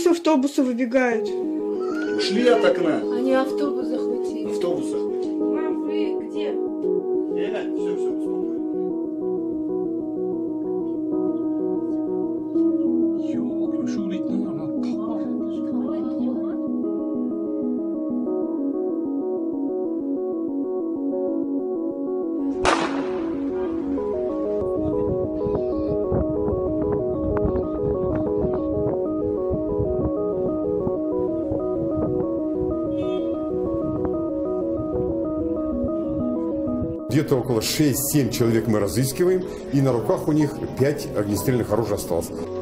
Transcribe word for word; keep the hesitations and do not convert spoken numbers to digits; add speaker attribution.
Speaker 1: с автобуса выбегают.
Speaker 2: Ушли от окна.
Speaker 3: Они автобус захватили.
Speaker 2: Автобус захватили.
Speaker 3: Мам, вы где?
Speaker 2: Э, все, все, успокойно.
Speaker 4: Где-то около шести-семи человек мы разыскиваем, и на руках у них пять огнестрельных оружий осталось.